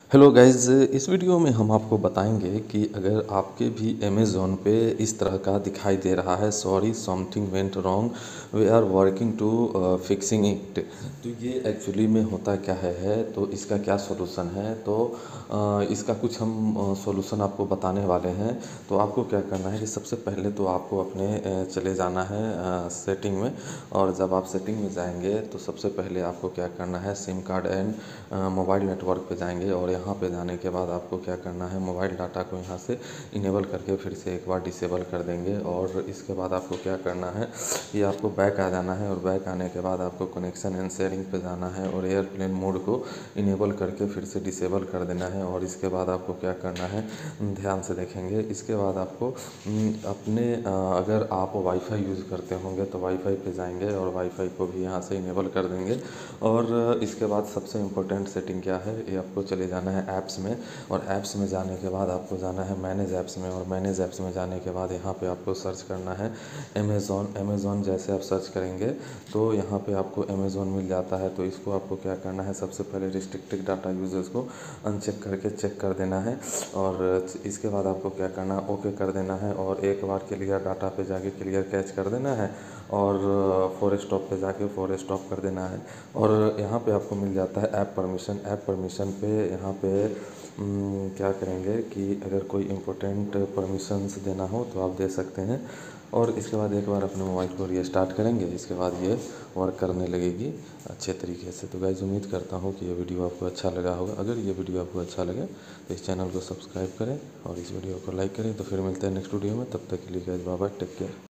Hello guys, इस video में हम आपको बताएंगे कि अगर आपके भी अमेज़ॉन पे इस तरह का दिखाई दे रहा है, sorry something went wrong, we are working to fixing it. तो ये एक्चुअली में होता क्या है, तो इसका क्या सॉल्यूशन है। तो इसका कुछ हम सॉल्यूशन आपको बताने वाले हैं। तो आपको क्या करना है कि सबसे पहले तो आपको अपने चले जाना है सेटिंग में। और जब आप सेटिंग में जाएंगे तो सबसे पहले आपको क्या करना है, SIM card and mobile network पे जाएंगे। और यहाँ पे जाने के बाद आपको क्या करना है, मोबाइल डाटा को यहाँ से इनेबल करके फिर से एक बार डिसेबल कर देंगे। और इसके बाद आपको क्या करना है, ये आपको बैक आ जाना है। और बैक आने के बाद आपको कनेक्शन एंड शेयरिंग पे जाना है और एयरप्लेन मोड को इनेबल करके फिर से डिसेबल कर देना है। और इसके बाद आपको क्या करना है, ध्यान से देखेंगे। इसके बाद आपको अपने अगर आप वाईफाई यूज़ करते होंगे तो वाईफाई पे जाएंगे और वाईफाई को भी यहाँ से इनेबल कर देंगे। और इसके बाद सबसे इम्पोर्टेंट सेटिंग क्या है, ये आपको चले जाना है ऐप्स में। और ऐप्स में जाने के बाद आपको जाना है मैनेज ऐप्स में। और मैनेज ऐप्स में जाने के बाद यहाँ पे आपको सर्च करना है अमेज़ॉन। जैसे आप सर्च करेंगे तो यहाँ पे आपको अमेज़ॉन मिल जाता है। तो इसको आपको क्या करना है, सबसे पहले रिस्ट्रिक्टेड डाटा यूजर्स को अनचेक करके चेक कर देना है। और इसके बाद आपको क्या करना है, ओके कर देना है। और एक बार क्लियर डाटा पे जाके क्लियर कैच कर देना है। और फोर स्टॉप पे जाके फोर स्टॉप कर देना है। और यहाँ पे आपको मिल जाता है ऐप परमिशन पे। यहाँ पे क्या करेंगे कि अगर कोई इम्पोर्टेंट परमिशंस देना हो तो आप दे सकते हैं। और इसके बाद एक बार अपने मोबाइल को रीस्टार्ट करेंगे, इसके बाद ये वर्क करने लगेगी अच्छे तरीके से। तो गाइस, उम्मीद करता हूँ कि ये वीडियो आपको अच्छा लगा होगा। अगर ये वीडियो आपको अच्छा लगे तो इस चैनल को सब्सक्राइब करें और इस वीडियो को लाइक करें। तो फिर मिलते हैं नेक्स्ट वीडियो में, तब तक के लिए guys bye bye, take care.